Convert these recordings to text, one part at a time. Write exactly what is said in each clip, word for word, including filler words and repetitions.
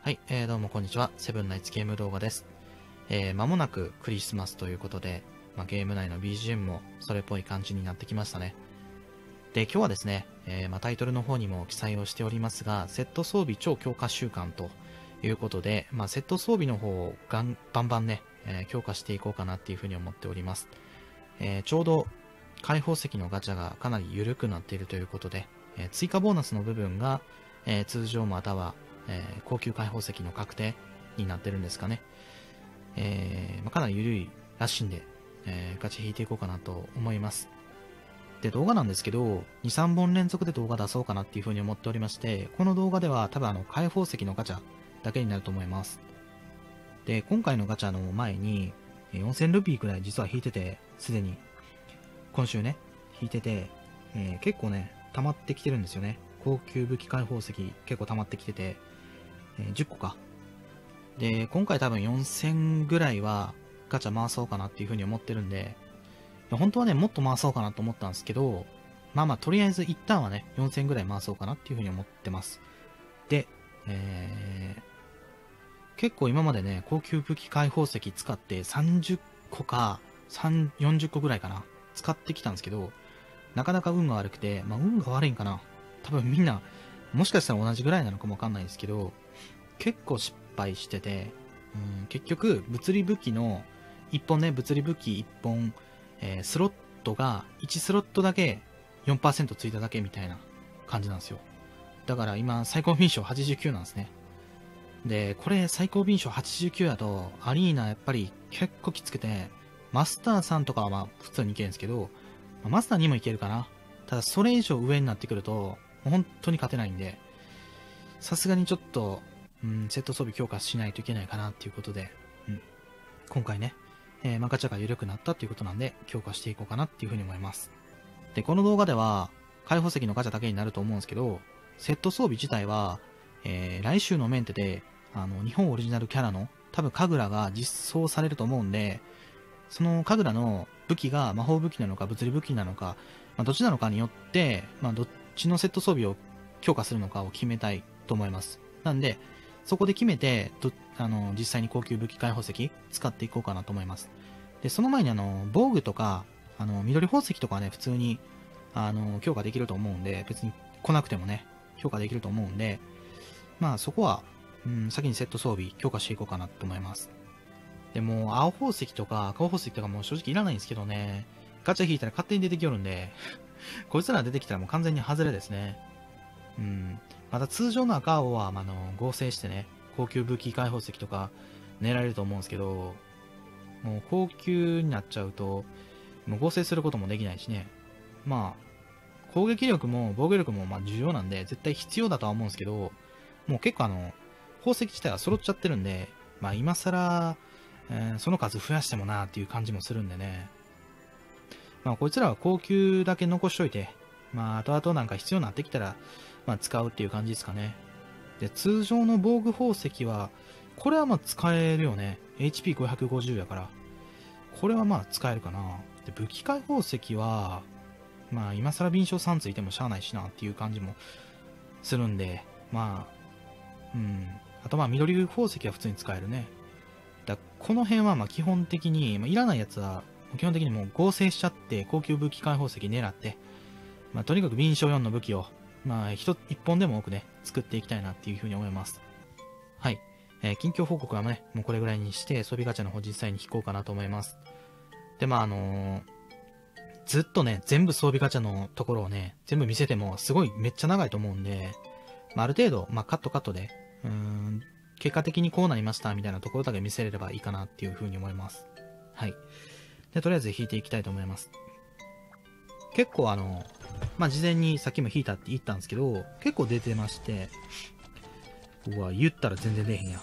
はい、えー、どうもこんにちは。セブンナイツゲーム動画です。えー、間もなくクリスマスということで、まあ、ゲーム内の ビージーエム もそれっぽい感じになってきましたね。で、今日はですね、えーまあ、タイトルの方にも記載をしておりますが、セット装備超強化週間ということで、まあ、セット装備の方をガンバンバンね、えー、強化していこうかなっていうふうに思っております。えー、ちょうど開放石のガチャがかなり緩くなっているということで、えー、追加ボーナスの部分が、えー、通常またはえー、高級開放石の確定になってるんですかね。えーまあ、かなり緩いらしいんで、えー、ガチ引いていこうかなと思います。で、動画なんですけど、に、さんぼん連続で動画出そうかなっていう風に思っておりまして、この動画では多分あの、開放石のガチャだけになると思います。で、今回のガチャの前に、よんせんルピーくらい実は引いてて、すでに、今週ね、引いてて、えー、結構ね、溜まってきてるんですよね。高級武器開放石結構溜まってきてて、えー、じゅっこか。で、今回多分よんせんぐらいはガチャ回そうかなっていう風に思ってるんで、本当はね、もっと回そうかなと思ったんですけど、まあまあ、とりあえず一旦はね、よんせんぐらい回そうかなっていう風に思ってます。で、えー、結構今までね、高級武器開放石使ってさんじゅっこか、よんじゅっこぐらいかな、使ってきたんですけど、なかなか運が悪くて、まあ運が悪いんかな。多分みんな、もしかしたら同じぐらいなのかもわかんないですけど、結構失敗してて、うん、結局、物理武器の、いっぽんね、物理武器いっぽん、えー、スロットがいちスロットだけ よんパーセント ついただけみたいな感じなんですよ。だから今、最高敏捷はちじゅうきゅうなんですね。で、これ最高敏捷はちじゅうきゅうだと、アリーナやっぱり結構きつくて、マスターさんとかはまあ普通にいけるんですけど、マスターにもいけるかな。ただそれ以上上になってくると、もう本当に勝てないんで、さすがにちょっと、うん、セット装備強化しないといけないかなっていうことで、うん、今回ね、えー、まあ、ガチャが緩くなったっていうことなんで、強化していこうかなっていうふうに思います。で、この動画では、開放石のガチャだけになると思うんですけど、セット装備自体は、えー、来週のメンテで、あの、日本オリジナルキャラの、多分神楽が実装されると思うんで、その神楽の武器が魔法武器なのか物理武器なのか、まあ、どっちなのかによって、まあ、どっちのセット装備を強化するのかを決めたいと思います。なんで、そこで決めて、どあの実際に高級武器開放石使っていこうかなと思います。で、その前にあの、防具とか、あの、緑宝石とかはね、普通に、あの、強化できると思うんで、別に来なくてもね、強化できると思うんで、まあそこは、うん、先にセット装備強化していこうかなと思います。でも、青宝石とか赤宝石とかも正直いらないんですけどね、ガチャ引いたら勝手に出てきよるんで、こいつら出てきたらもう完全に外れですね。うん。また通常の赤青は、あの、合成してね、高級武器開放石とか狙えると思うんですけど、もう高級になっちゃうと、もう合成することもできないしね。まあ、攻撃力も防御力もまあ重要なんで、絶対必要だとは思うんですけど、もう結構あの、宝石自体が揃っちゃってるんで、まあ今更、えー、その数増やしてもなーっていう感じもするんでね。まあこいつらは高級だけ残しといて、まあ後々なんか必要になってきたら、まあ使うっていう感じですかね。で、通常の防具宝石は、これはまあ使えるよね。エイチピーごひゃくごじゅう やから。これはまあ使えるかな。で、武器開宝石は、まあ今更敏捷さんついてもしゃあないしなっていう感じもするんで、まあ、うん。あとまあ緑宝石は普通に使えるね。だこの辺はまあ基本的に、まあ、いらないやつは基本的にもう合成しちゃって高級武器開放石狙って、まあ、とにかく敏捷よんの武器を、まあ一、一本でも多くね、作っていきたいなっていうふうに思います。はい。えー、近況報告はね、もうこれぐらいにして、装備ガチャの方実際に引こうかなと思います。で、まああのー、ずっとね、全部装備ガチャのところをね、全部見せてもすごいめっちゃ長いと思うんで、まあ、ある程度、まあカットカットで、うーん、結果的にこうなりましたみたいなところだけ見せれればいいかなっていう風に思います。はい。で、とりあえず引いていきたいと思います。結構あの、まあ、事前にさっきも引いたって言ったんですけど、結構出てまして、うわ、言ったら全然出へんや。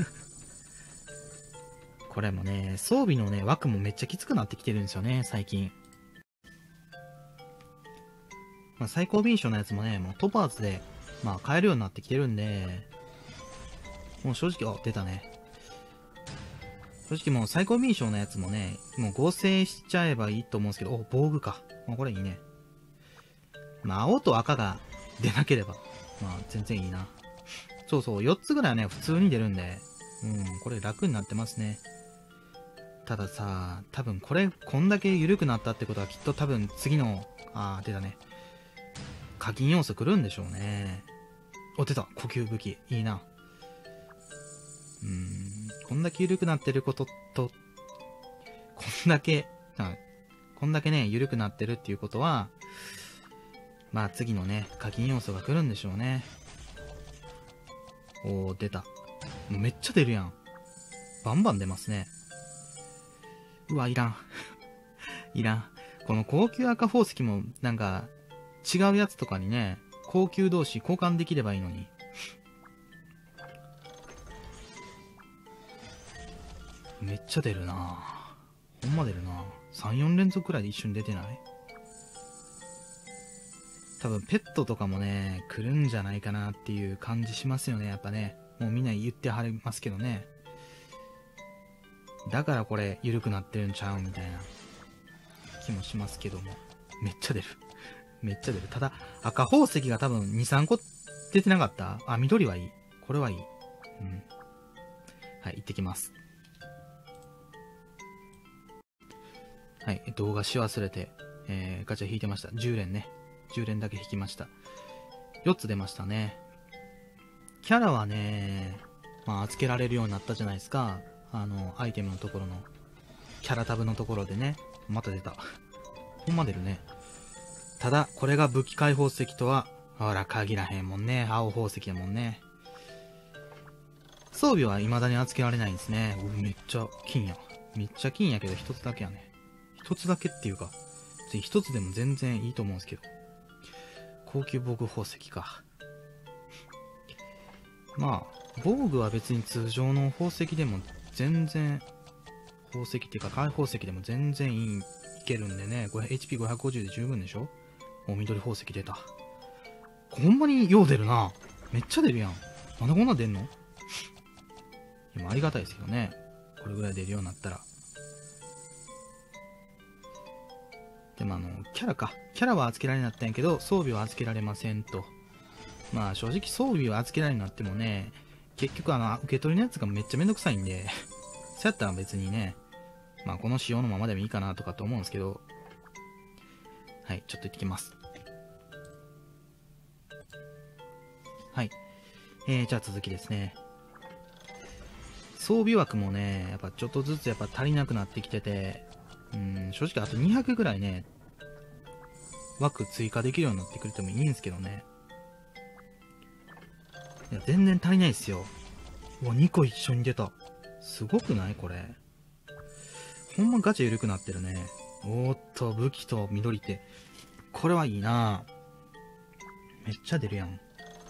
これもね、装備のね、枠もめっちゃきつくなってきてるんですよね、最近。まあ、最高敏捷のやつもね、もうトパーズで、まあ、買えるようになってきてるんで、もう正直、あ、出たね。正直もう最高敏捷のやつもね、もう合成しちゃえばいいと思うんですけど、お、防具か。まあ、これいいね。まあ、青と赤が出なければ、まあ、全然いいな。 そうそう、よっつぐらいはね、普通に出るんで、うん、これ楽になってますね。たださ、多分これ、こんだけ緩くなったってことはきっと多分次の、あー、出たね。課金要素来るんでしょうね。お、出た呼吸武器。いいな。うーん、こんだけ緩くなってることと、こんだけ、こんだけね、緩くなってるっていうことは、まあ次のね、課金要素が来るんでしょうね。おー、出た。もうめっちゃ出るやん。バンバン出ますね。うわ、いらん。いらん。この高級赤宝石も、なんか、違うやつとかにね、高級同士交換できればいいのに。めっちゃ出るなぁ。ほんま出るなぁ。さん、よん連続くらいで一瞬出てない？多分ペットとかもね、来るんじゃないかなっていう感じしますよね、やっぱね。もうみんな言ってはりますけどね。だからこれ、緩くなってるんちゃうみたいな気もしますけども。めっちゃ出る。めっちゃ出る。ただ、赤宝石が多分に、さんこ出てなかった？あ、緑はいい。これはいい。うん。はい、行ってきます。はい、動画し忘れて、えー、ガチャ引いてました。じゅう連ね。じゅう連だけ引きました。よっつ出ましたね。キャラはね、まあ、預けられるようになったじゃないですか。あの、アイテムのところの、キャラタブのところでね。また出た。ほんま出るね。ただ、これが武器解放石とは、ほら、限らへんもんね。青宝石やもんね。装備は未だに預けられないんですね。うめっちゃ金や。めっちゃ金やけど一つだけやね。一つだけっていうか、一つでも全然いいと思うんですけど。高級防具宝石か。まあ、防具は別に通常の宝石でも全然、宝石っていうか開放石でも全然いい、いけるんでね。エイチピーごひゃくごじゅう で十分でしょ？お、緑宝石出た。ほんまによう出るな。めっちゃ出るやん。なんでこんな出んの？でもありがたいですけどね。これぐらい出るようになったら。でもあの、キャラか。キャラは預けられなったんやけど、装備は預けられませんと。まあ正直装備は預けられなってもね、結局あの、受け取りのやつがめっちゃめんどくさいんで、そうやったら別にね、まあこの仕様のままでもいいかなとかと思うんですけど、はい、ちょっと行ってきます。はい。えー、じゃあ続きですね。装備枠もね、やっぱちょっとずつやっぱ足りなくなってきてて、うん、正直あとにひゃくぐらいね、枠追加できるようになってくれてもいいんですけどね。いや、全然足りないですよ。うわ、にこ一緒に出た。すごくないこれ。ほんまガチ緩くなってるね。おーっと、武器と緑って。これはいいなめっちゃ出るやん。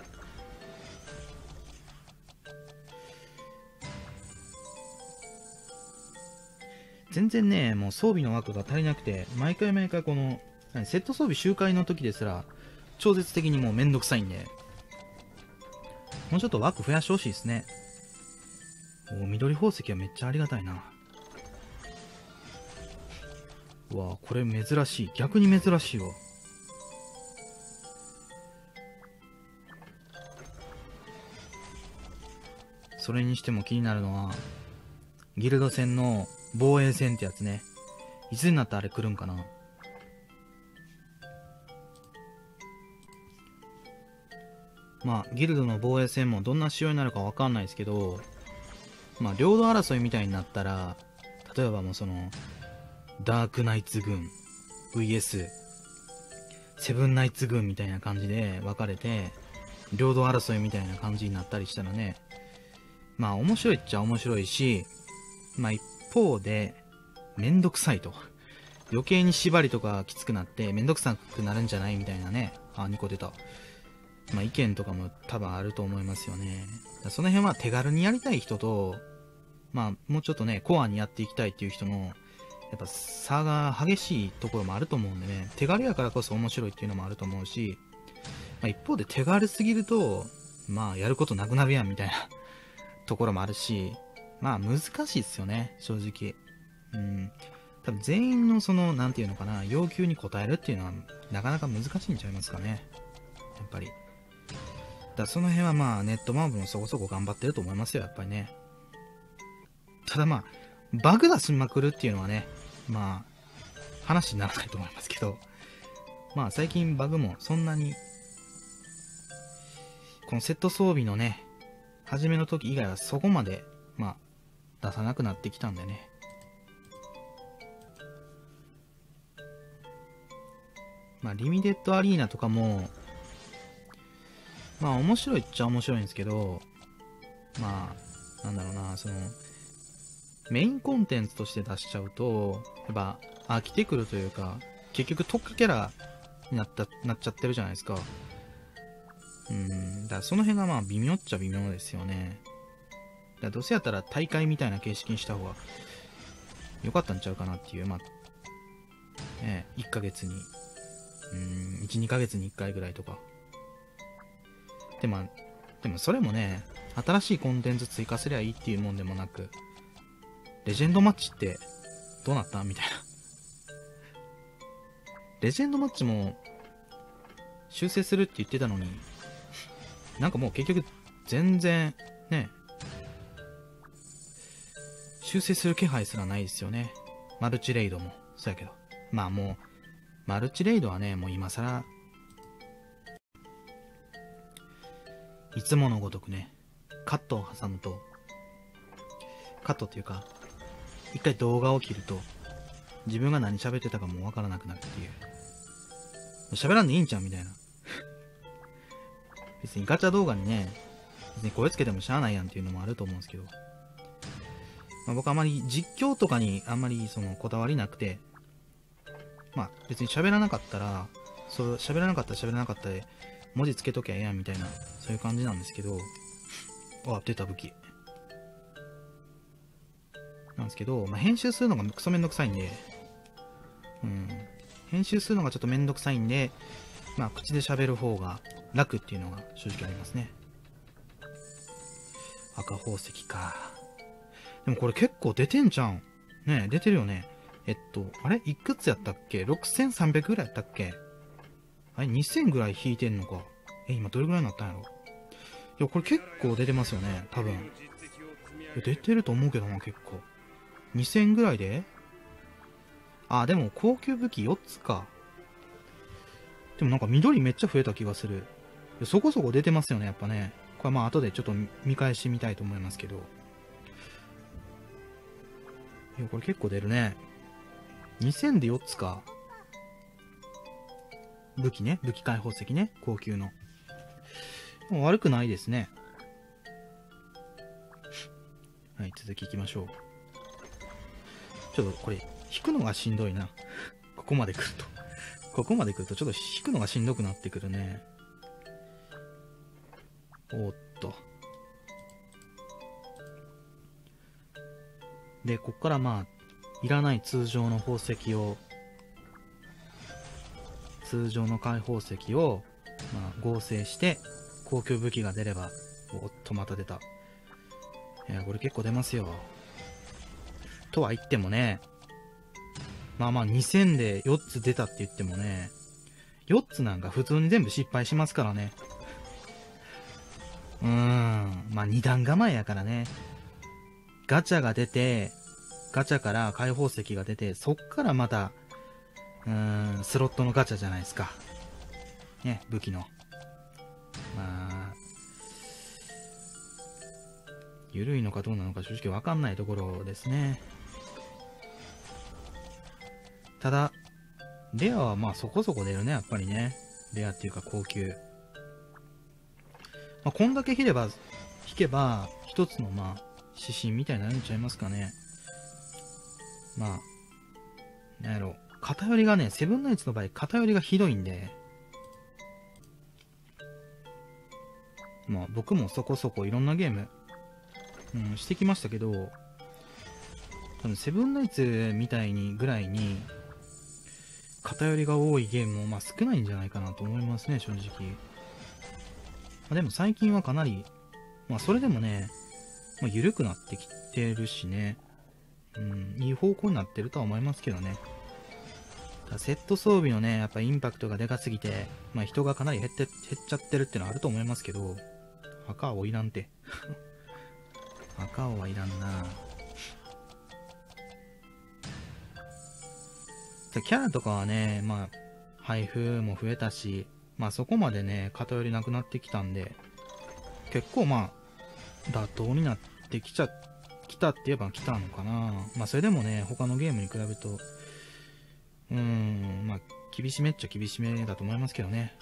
全然ね、もう装備の枠が足りなくて、毎回毎回この、セット装備周回の時ですら、超絶的にもうめんどくさいんで、もうちょっと枠増やしてほしいですね。お、緑宝石はめっちゃありがたいな。うわ、これ珍しい。逆に珍しいわ。それにしても気になるのは、ギルド戦の防衛戦ってやつね。いつになったらあれ来るんかな。まあ、ギルドの防衛戦もどんな仕様になるかわかんないですけど、まあ、領土争いみたいになったら、例えばもうその、ダークナイツ軍 ブイエス セブンナイツ軍みたいな感じで分かれて、領土争いみたいな感じになったりしたらね、まあ面白いっちゃ面白いし、まあ一方で、めんどくさいと。余計に縛りとかきつくなってめんどくさくなるんじゃないみたいなね。あ、にこ出た。まあ意見とかも多分あると思いますよね。その辺は手軽にやりたい人と、まあもうちょっとね、コアにやっていきたいっていう人の、やっぱ差が激しいところもあると思うんでね、手軽やからこそ面白いっていうのもあると思うし、まあ、一方で手軽すぎると、まあやることなくなるやんみたいなところもあるし、まあ難しいっすよね、正直。うん。多分全員のその、なんていうのかな、要求に応えるっていうのはなかなか難しいんちゃいますかね。やっぱり。 だその辺はまあ、ネットマーブもそこそこ頑張ってると思いますよ、やっぱりね。ただまあ、バグ出しまくるっていうのはね、まあ、話にならないと思いますけど、まあ最近バグもそんなに、このセット装備のね、初めの時以外はそこまで、まあ、出さなくなってきたんでね。まあ、リミテッドアリーナとかも、まあ面白いっちゃ面白いんですけど、まあ、なんだろうな、その、メインコンテンツとして出しちゃうと、やっぱ飽きてくるというか、結局特化キャラになった、なっちゃってるじゃないですか。うん、だからその辺がまあ微妙っちゃ微妙ですよね。だからどうせやったら大会みたいな形式にした方が良かったんちゃうかなっていう、まあ、ね、いっかげつに、うん、いち、にかげつにいっかいぐらいとか。でも、でもそれもね、新しいコンテンツ追加すりゃいいっていうもんでもなく、レジェンドマッチってどうなったみたいな。レジェンドマッチも修正するって言ってたのに、なんかもう結局全然ね、修正する気配すらないですよね。マルチレイドもそうやけど。まあもう、マルチレイドはね、もう今更、いつものごとくね、カットを挟むと、カットっていうか、一回動画を切ると、自分が何喋ってたかもわからなくなるっていう。喋らんでいいんちゃうみたいな。別にガチャ動画にね、別に声つけてもしゃあないやんっていうのもあると思うんですけど、まあ、僕あまり実況とかにあんまりそのこだわりなくて、まあ別に喋らなかったら、そう喋らなかったら喋らなかったで、文字つけときゃええやんみたいな、そういう感じなんですけど、あ、出た武器。なんですけど、まあ、編集するのがクソめんどくさいんで、うん、編集するのがちょっとめんどくさいんで、まあ口で喋る方が楽っていうのが正直ありますね。赤宝石か。でもこれ結構出てんじゃん。ねえ、出てるよね。えっと、あれいくつやったっけ ?ろくせんさんびゃく ぐらいやったっけあれにせんぐらい引いてんのか。え、今どれぐらいになったんやろ。いや、これ結構出てますよね。多分。いや出てると思うけどな、結構。にせんぐらいであ、でも高級武器よっつか。でもなんか緑めっちゃ増えた気がする。そこそこ出てますよね、やっぱね。これまあ後でちょっと見返してみたいと思いますけど。いや、これ結構出るね。にせんでよっつか。武器ね。武器開放石ね。高級の。もう悪くないですね。はい、続きいきましょう。ちょっとこれ、引くのがしんどいな。ここまで来ると。ここまで来るとちょっと引くのがしんどくなってくるね。おーっと。で、こっからまあ、いらない通常の宝石を、通常の開放石を、まあ、合成して、高級武器が出れば、おっと、また出た。いや、これ結構出ますよ。とは言ってもね、まあまあにせんでよっつ出たって言ってもね、よっつなんか普通に全部失敗しますからね。うーん、まあに段構えやからね。ガチャが出て、ガチャから開放石が出て、そっからまた、うーん、スロットのガチャじゃないですか。ね、武器の。まあ、緩いのかどうなのか正直わかんないところですね。ただ、レアはまあそこそこ出るね、やっぱりね。レアっていうか高級。まあ、こんだけ引けば、引けば、一つのまあ、指針みたいになるんちゃいますかね。まあ、なんやろ。偏りがね、セブンナイツの場合、偏りがひどいんで、まあ僕もそこそこいろんなゲーム、うん、してきましたけど、多分セブンナイツみたいにぐらいに、偏りが多いゲームもまあ少ないんじゃないかなと思いますね、正直。まあ、でも最近はかなり、まあそれでもね、まあ、緩くなってきてるしね、うん、いい方向になってるとは思いますけどね。 だセット装備のね、やっぱインパクトがでかすぎて、まあ人がかなり減って、減っちゃってるっていうのはあると思いますけど、赤青いらんて。赤青はいらんな。キャラとかはね、まあ、配布も増えたし、まあそこまでね、偏りなくなってきたんで、結構まあ、妥当になってきちゃ、きたって言えば来たのかな。まあそれでもね、他のゲームに比べると、うーん、まあ、厳しめっちゃ厳しめだと思いますけどね。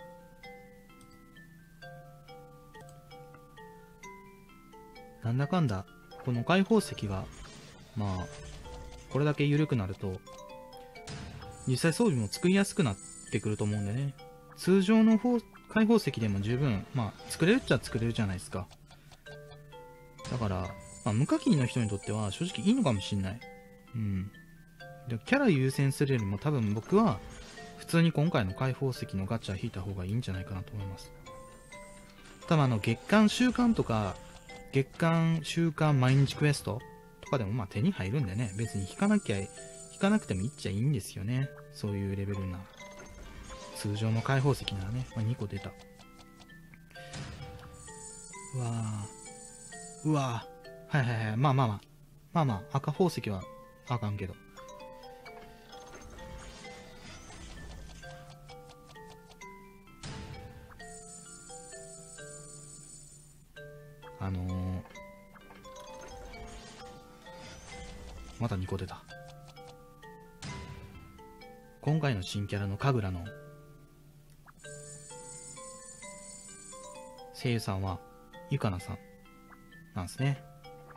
なんだかんだ、この開放石が、まあ、これだけ緩くなると、実際装備も作りやすくなってくると思うんでね。通常の方開放石でも十分、まあ、作れるっちゃ作れるじゃないですか。だから、まあ、無課金の人にとっては正直いいのかもしんない。うん。でキャラ優先するよりも多分僕は、普通に今回の開放石のガチャ引いた方がいいんじゃないかなと思います。多分あの、月間週間とか、月間週間毎日クエストとかでもまあ手に入るんでね、別に引かなきゃ、引かなくてもいいっちゃいいんですよね。そういうレベルな。通常の開放石ならね、まあ、にこ出た。うわぁ。うわぁ。はいはいはい。まあまあまあ。まあまあ、赤宝石はあかんけど。あのー、またにこ出た。今回の新キャラの神楽の声優さんはゆかなさんなんですね。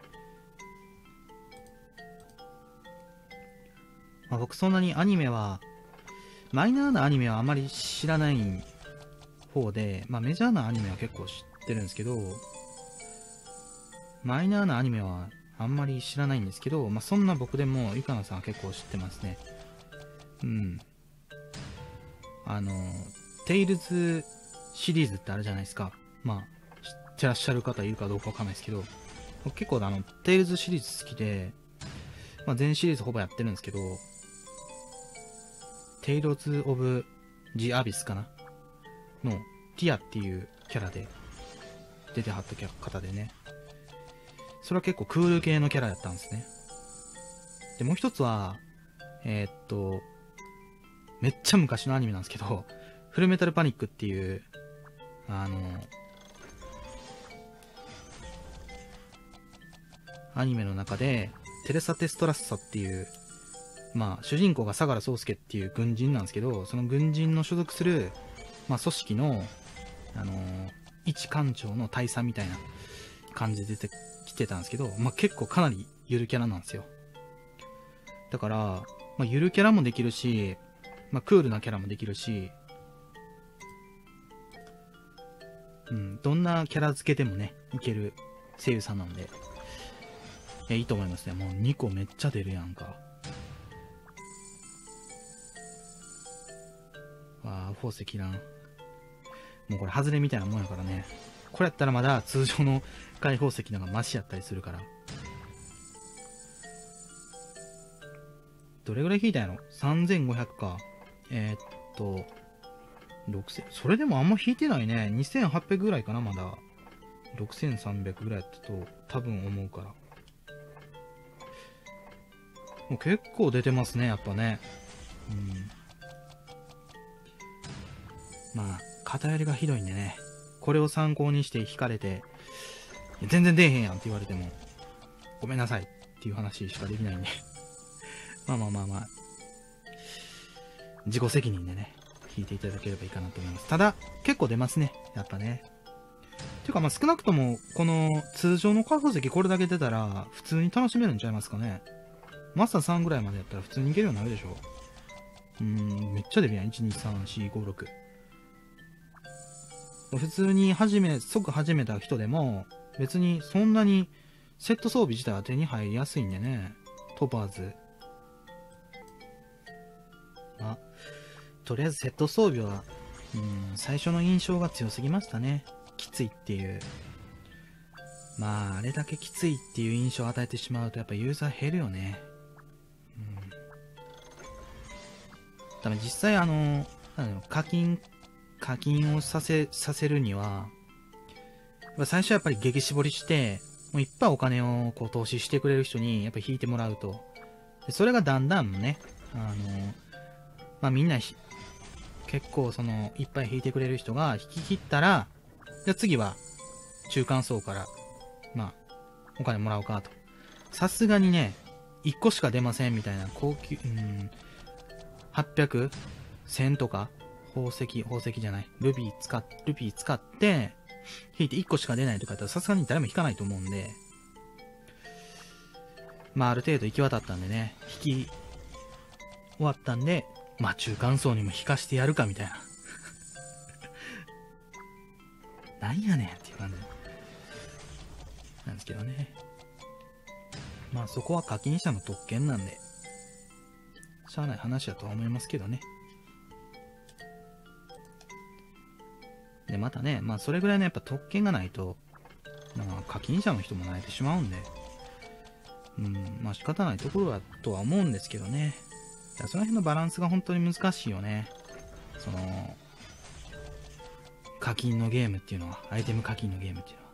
まあ、僕そんなにアニメはマイナーなアニメはあまり知らない方で、まあ、メジャーなアニメは結構知ってるんですけど、マイナーなアニメはあんまり知らないんですけど、まあ、そんな僕でもゆかなさんは結構知ってますね。うん。あの、テイルズシリーズってあるじゃないですか。まあ、知ってらっしゃる方いるかどうかわかんないですけど、結構あの、テイルズシリーズ好きで、まあ、全シリーズほぼやってるんですけど、テイルズ・オブ・ジ・アビスかなの、ティアっていうキャラで出てはった方でね。それは結構クール系のキャラだったんですね。で、もう一つは、えー、っと、めっちゃ昔のアニメなんですけど、フルメタルパニックっていう、あの、アニメの中で、テレサ・テストラッサっていう、まあ、主人公が相良宗介っていう軍人なんですけど、その軍人の所属する、まあ、組織の、あのー、一艦長の大佐みたいな感じで出てきてたんですけど、まあ、結構かなりゆるキャラなんですよ。だから、まあ、ゆるキャラもできるし、まあ、クールなキャラもできるし、うん、どんなキャラ付けでもね、いける声優さんなんで、いや、いいと思いますね。もうにこめっちゃ出るやんか。わあ、宝石いらん。もうこれ外れみたいなもんやからね。これやったらまだ通常の開放石の方がマシやったりするから。どれぐらい引いたんやろ ?さんぜんごひゃく か。えー、っと、ろくせん、それでもあんま引いてないね。にせんはっぴゃくぐらいかな、まだ。ろくせんさんびゃくぐらいやったと多分思うから。もう結構出てますね、やっぱね。うん。まあ、偏りがひどいんでね。これを参考にして引かれて、全然出えへんやんって言われても、ごめんなさいっていう話しかできないんで。まあまあまあまあ、自己責任でね、引いていただければいいかなと思います。ただ、結構出ますね。やっぱね。ていうかまあ少なくとも、この通常の開放石これだけ出たら、普通に楽しめるんちゃいますかね。マスターさんぐらいまでやったら普通にいけるようになるでしょ。うーん、めっちゃ出るやん。いち、に、さん、よん、ご、ろく。普通に始め、即始めた人でも、別にそんなにセット装備自体は手に入りやすいんでね。トパーズ。あ、とりあえずセット装備は、うん、最初の印象が強すぎましたね。きついっていう。まあ、あれだけきついっていう印象を与えてしまうと、やっぱユーザー減るよね。 だから実際あの、なんだろう、課金、課金をさせ、させるには、最初はやっぱり激絞りして、もういっぱいお金をこう投資してくれる人にやっぱり引いてもらうと。でそれがだんだんね、あの、まあみんな結構その、いっぱい引いてくれる人が引き切ったら、じゃあ次は中間層から、まあ、お金もらおうかと。さすがにね、いっこしか出ませんみたいな高級、うん、はっぴゃく、せんとか、宝石、宝石じゃない、ルビー使っ、ルビー使って、引いていっこしか出ないとかやったらさすがに誰も引かないと思うんで、まあある程度行き渡ったんでね、引き終わったんで、まあ中間層にも引かしてやるかみたいな。なんやねんっていう感じなんですけどね。まあそこは課金者の特権なんで、しゃあない話だとは思いますけどね。で、またね、まあそれぐらいのやっぱ特権がないと、まあ課金者の人も慣れてしまうんで、うん、まあ仕方ないところだとは思うんですけどね。だからその辺のバランスが本当に難しいよね。その、課金のゲームっていうのは、アイテム課金のゲームっていうのは。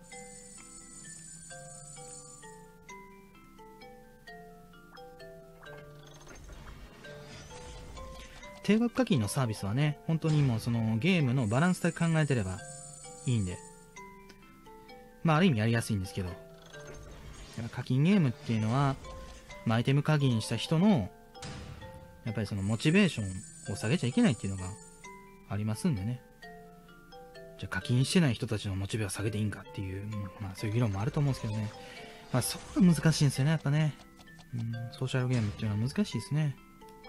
定額課金のサービスはね、本当にもうそのゲームのバランスだけ考えてればいいんで、まあある意味やりやすいんですけど、課金ゲームっていうのは、まあ、アイテム課金した人の、やっぱりそのモチベーションを下げちゃいけないっていうのがありますんでね。じゃあ課金してない人たちのモチベを下げていいんかっていう、うん、まあそういう議論もあると思うんですけどね。まあそこが難しいんですよね、やっぱね。うん、ソーシャルゲームっていうのは難しいですね。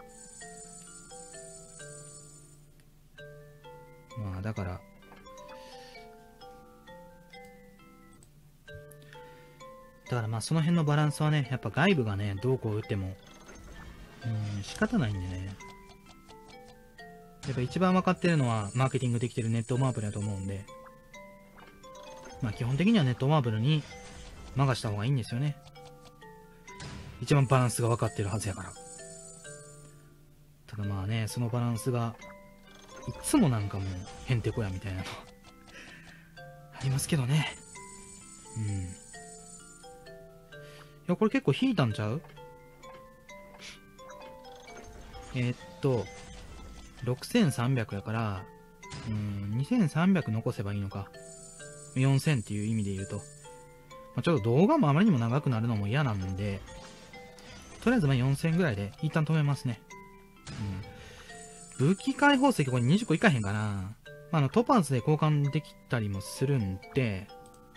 まあだから、だからまあその辺のバランスはね、やっぱ外部がね、どうこう打っても、うん、仕方ないんでね。やっぱ一番分かってるのは、マーケティングできてるネットマーブルだと思うんで、まあ基本的にはネットマーブルに任した方がいいんですよね。一番バランスが分かってるはずやから。ただまあね、そのバランスが、いつもなんかもう、へんてこやみたいなのありますけどね。うん。いや、これ結構引いたんちゃう？えー、っと、ろくせんさんびゃくやから、うん、にせんさんびゃく残せばいいのか。よんせんっていう意味で言うと。まあ、ちょっと動画もあまりにも長くなるのも嫌なんで、とりあえずまあよんせんぐらいで一旦止めますね。うん。武器開放石これにじゅっこいかへんかな。まあ、あの、トパーズで交換できたりもするんで、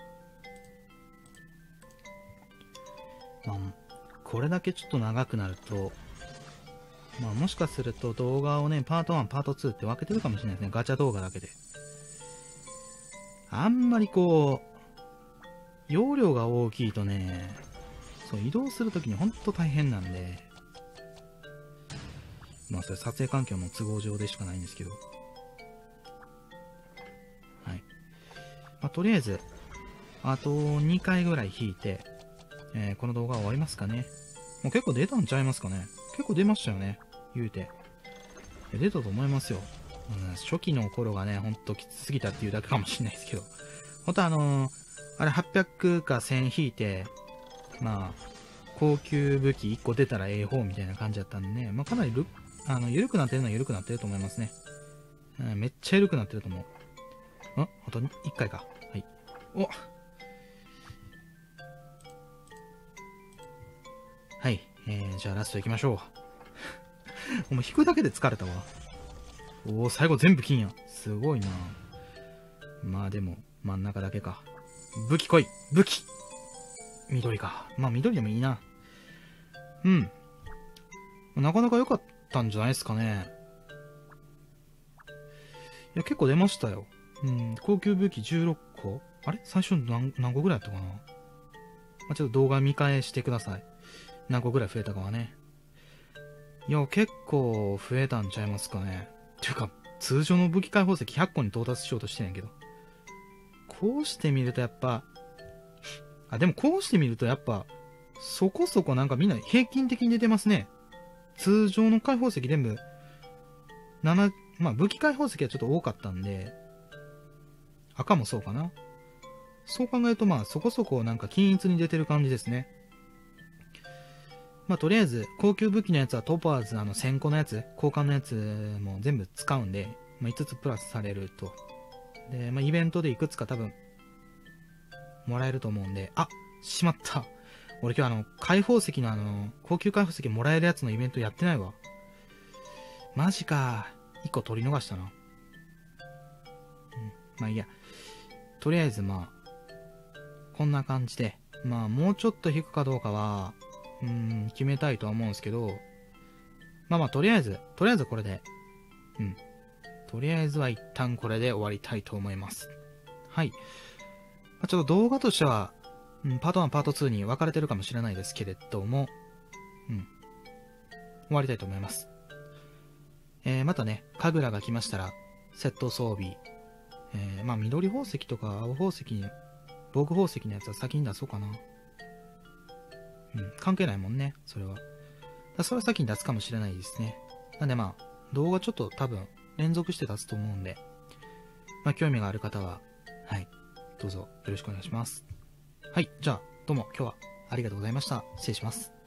まあ、これだけちょっと長くなると、まあもしかすると動画をね、パートワン、パートツーって分けてるかもしれないですね。ガチャ動画だけで。あんまりこう、容量が大きいとね、そう移動するときにほんと大変なんで、まあそれ撮影環境の都合上でしかないんですけど。はい。まあとりあえず、あとにかいぐらい引いて、えー、この動画は終わりますかね。もう結構出たんちゃいますかね。結構出ましたよね。言うて。出たと思いますよ。うん、初期の頃がね、ほんときつすぎたっていうだけかもしれないですけど。ほんとあのー、あれはっぴゃくかせん引いて、まあ、高級武器いっこ出たらええ方みたいな感じだったんでね、まあかなりルあの、緩くなってるのは緩くなってると思いますね。うん、めっちゃ緩くなってると思う。んあといっかいか。はい。おはい。えー、じゃあラスト行きましょう。もう引くだけで疲れたわ。おお、最後全部金や。すごいな。まあでも、真ん中だけか。武器来い武器緑か。まあ緑でもいいな。うん。なかなか良かったんじゃないですかね。いや、結構出ましたよ。うん、高級武器じゅうろっこ。あれ最初何、何個ぐらいやったかな。まあ、ちょっと動画見返してください。何個ぐらい増えたかはね。いや、結構増えたんちゃいますかね。ていうか、通常の武器開放石ひゃっこに到達しようとしてんやけど。こうしてみるとやっぱ、あ、でもこうしてみるとやっぱ、そこそこなんかみんな平均的に出てますね。通常の開放石全部なな、まあ武器開放石はちょっと多かったんで、赤もそうかな。そう考えるとまあそこそこなんか均一に出てる感じですね。まあとりあえず高級武器のやつはトパーズあのせんこのやつ、交換のやつも全部使うんで、まあいつつプラスされると。で、まあイベントでいくつか多分もらえると思うんで、あ、しまった。俺今日あの、開放石のあの、高級開放石もらえるやつのイベントやってないわ。マジか。一個取り逃したな。うん。まあいいや。とりあえずまあ、こんな感じで。まあもうちょっと引くかどうかは、うーん、決めたいとは思うんですけど、まあまあとりあえず、とりあえずこれで、うん。とりあえずは一旦これで終わりたいと思います。はい。まあ、ちょっと動画としては、うん、パートワン、パートツーに分かれてるかもしれないですけれども、うん。終わりたいと思います。えー、またね、神楽が来ましたら、セット装備、えー、まあ緑宝石とか青宝石に、防具宝石のやつは先に出そうかな。うん、関係ないもんね、それは。だそれは先に出すかもしれないですね。なんでまあ、動画ちょっと多分、連続して出すと思うんで、まあ興味がある方は、はい、どうぞよろしくお願いします。はい、じゃあ、どうも今日はありがとうございました。失礼します。